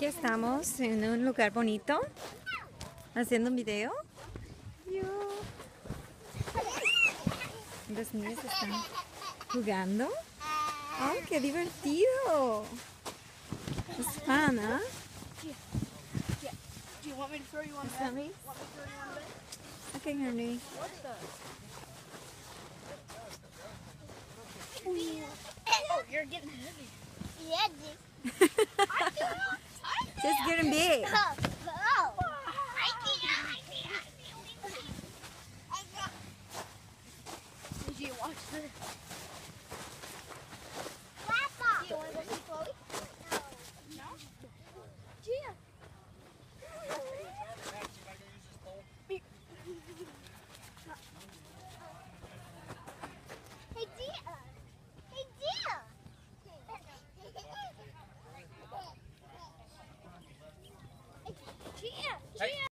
Aquí estamos en un lugar bonito, haciendo un video. Los niños están jugando. ¡Oh, qué divertido! Es fun, ¿ah? Do you want me to throw you one back? Sammy? Okay, Henry. Oh, you're getting heavy. Yeah, Just getting big. Did you watch this?